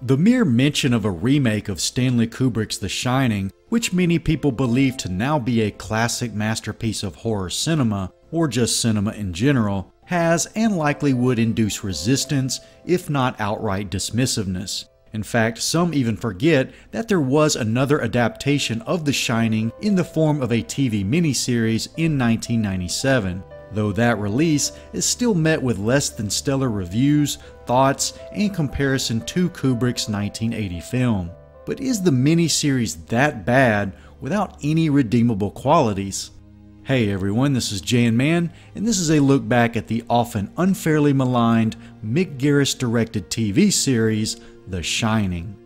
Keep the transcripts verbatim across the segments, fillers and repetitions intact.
The mere mention of a remake of Stanley Kubrick's The Shining, which many people believe to now be a classic masterpiece of horror cinema, or just cinema in general, has and likely would induce resistance, if not outright dismissiveness. In fact, some even forget that there was another adaptation of The Shining in the form of a T V miniseries in nineteen ninety-seven, though that release is still met with less than stellar reviews, thoughts, and comparison to Kubrick's nineteen eighty film. But is the miniseries that bad without any redeemable qualities? Hey everyone, this is Jan Man, and this is a look back at the often unfairly maligned Mick Garris directed T V series, The Shining.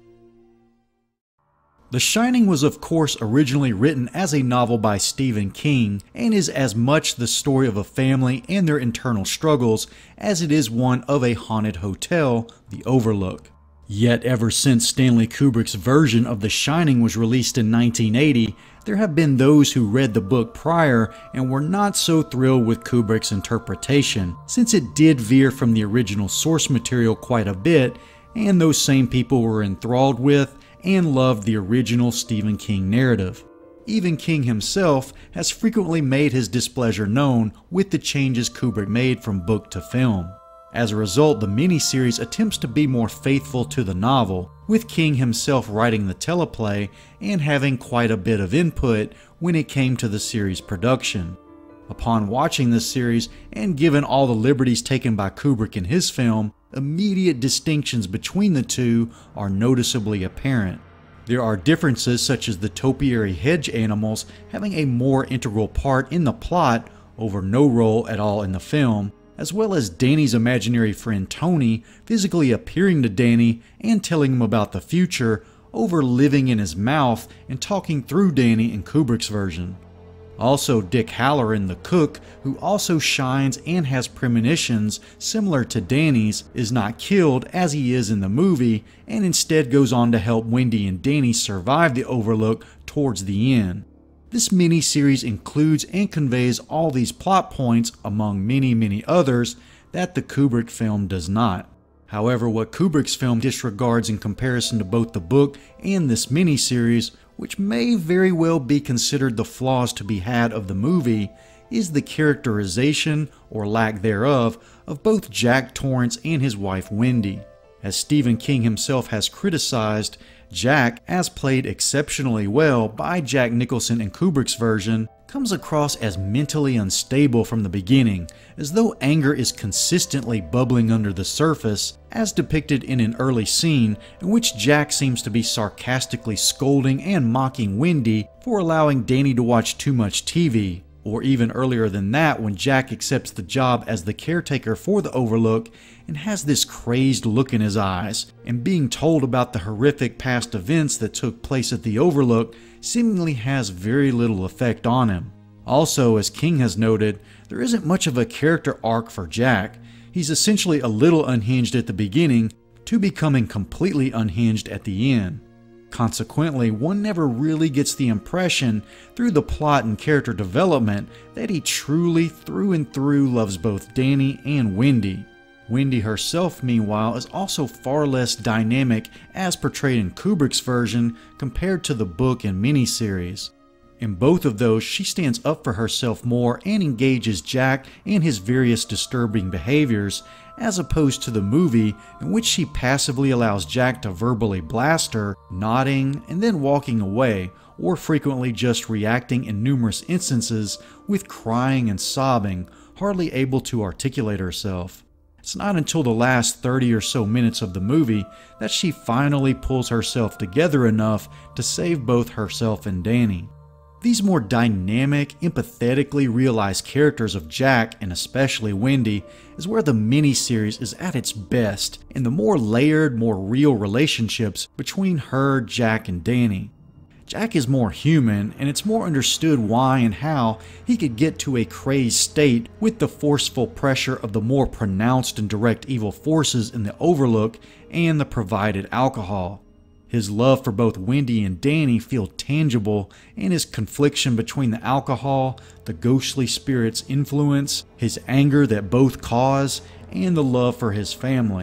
The Shining was of course originally written as a novel by Stephen King and is as much the story of a family and their internal struggles as it is one of a haunted hotel, the Overlook. Yet ever since Stanley Kubrick's version of The Shining was released in nineteen eighty, there have been those who read the book prior and were not so thrilled with Kubrick's interpretation, since it did veer from the original source material quite a bit, and those same people were enthralled with and loved the original Stephen King narrative. Even King himself has frequently made his displeasure known with the changes Kubrick made from book to film. As a result, the miniseries attempts to be more faithful to the novel, with King himself writing the teleplay and having quite a bit of input when it came to the series' production. Upon watching this series, and given all the liberties taken by Kubrick in his film, immediate distinctions between the two are noticeably apparent. There are differences such as the topiary hedge animals having a more integral part in the plot over no role at all in the film, as well as Danny's imaginary friend Tony physically appearing to Danny and telling him about the future over living in his mouth and talking through Danny in Kubrick's version. Also, Dick Halloran, the cook, who also shines and has premonitions similar to Danny's, is not killed as he is in the movie and instead goes on to help Wendy and Danny survive the Overlook towards the end. This miniseries includes and conveys all these plot points among many many others that the Kubrick film does not. However, what Kubrick's film disregards in comparison to both the book and this miniseries, which may very well be considered the flaws to be had of the movie, is the characterization, or lack thereof, of both Jack Torrance and his wife Wendy. As Stephen King himself has criticized, Jack, as played exceptionally well by Jack Nicholson in Kubrick's version, comes across as mentally unstable from the beginning, as though anger is consistently bubbling under the surface, as depicted in an early scene in which Jack seems to be sarcastically scolding and mocking Wendy for allowing Danny to watch too much T V, or even earlier than that when Jack accepts the job as the caretaker for the Overlook and has this crazed look in his eyes, and being told about the horrific past events that took place at the Overlook seemingly has very little effect on him. Also, as King has noted, there isn't much of a character arc for Jack. He's essentially a little unhinged at the beginning to becoming completely unhinged at the end. Consequently, one never really gets the impression through the plot and character development that he truly through and through loves both Danny and Wendy. Wendy herself, meanwhile, is also far less dynamic as portrayed in Kubrick's version compared to the book and miniseries. In both of those, she stands up for herself more and engages Jack in his various disturbing behaviors, as opposed to the movie in which she passively allows Jack to verbally blast her, nodding and then walking away, or frequently just reacting in numerous instances with crying and sobbing, hardly able to articulate herself. It's not until the last thirty or so minutes of the movie that she finally pulls herself together enough to save both herself and Danny. These more dynamic, empathetically realized characters of Jack, and especially Wendy, is where the miniseries is at its best, and the more layered, more real relationships between her, Jack, and Danny. Jack is more human, and it's more understood why and how he could get to a crazed state with the forceful pressure of the more pronounced and direct evil forces in the Overlook and the provided alcohol. His love for both Wendy and Danny feel tangible, and his confliction between the alcohol, the ghostly spirit's influence, his anger that both cause, and the love for his family.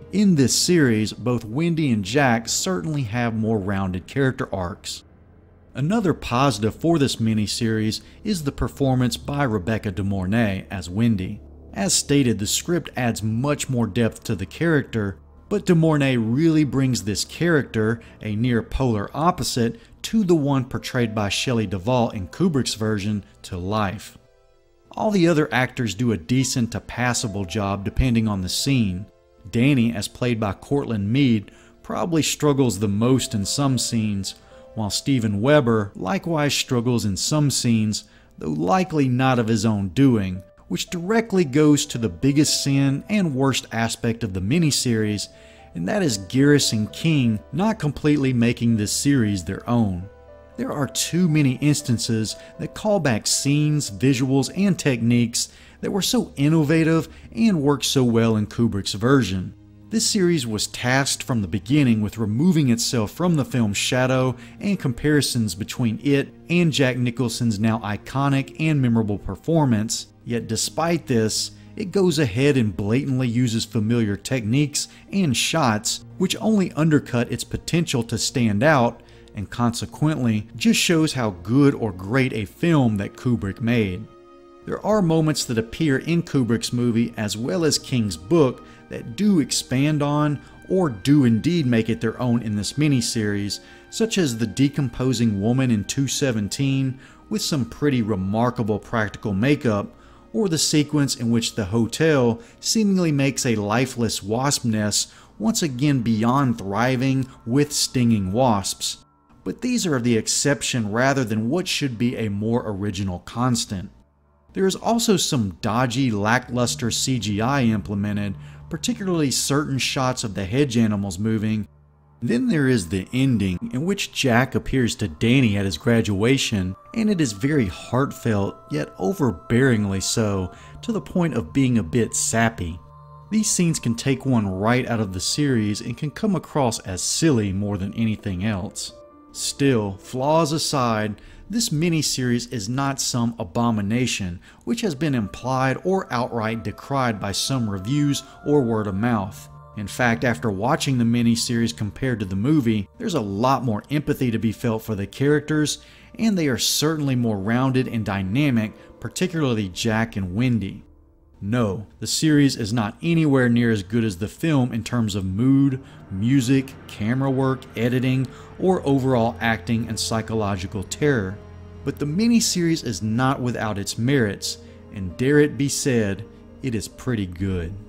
In this series, both Wendy and Jack certainly have more rounded character arcs. Another positive for this miniseries is the performance by Rebecca De Mornay as Wendy. As stated, the script adds much more depth to the character, but De Mornay really brings this character, a near polar opposite, to the one portrayed by Shelley Duvall in Kubrick's version, to life. All the other actors do a decent to passable job depending on the scene. Danny, as played by Cortland Mead, probably struggles the most in some scenes, while Steven Weber likewise struggles in some scenes, though likely not of his own doing, which directly goes to the biggest sin and worst aspect of the miniseries, and that is Garrison King not completely making this series their own. There are too many instances that call back scenes, visuals, and techniques that were so innovative and worked so well in Kubrick's version. This series was tasked from the beginning with removing itself from the film's shadow and comparisons between it and Jack Nicholson's now iconic and memorable performance, yet despite this, it goes ahead and blatantly uses familiar techniques and shots which only undercut its potential to stand out, and consequently just shows how good or great a film that Kubrick made. There are moments that appear in Kubrick's movie as well as King's book that do expand on or do indeed make it their own in this miniseries, such as the decomposing woman in two seventeen with some pretty remarkable practical makeup, or the sequence in which the hotel seemingly makes a lifeless wasp nest once again beyond thriving with stinging wasps. But these are the exception rather than what should be a more original constant. There is also some dodgy, lackluster C G I implemented, particularly certain shots of the hedge animals moving. Then there is the ending, in which Jack appears to Danny at his graduation, and it is very heartfelt, yet overbearingly so, to the point of being a bit sappy. These scenes can take one right out of the series and can come across as silly more than anything else. Still, flaws aside, this miniseries is not some abomination, which has been implied or outright decried by some reviews or word of mouth. In fact, after watching the miniseries compared to the movie, there's a lot more empathy to be felt for the characters, and they are certainly more rounded and dynamic, particularly Jack and Wendy. No, the series is not anywhere near as good as the film in terms of mood, music, camera work, editing, or overall acting and psychological terror. But the miniseries is not without its merits, and dare it be said, it is pretty good.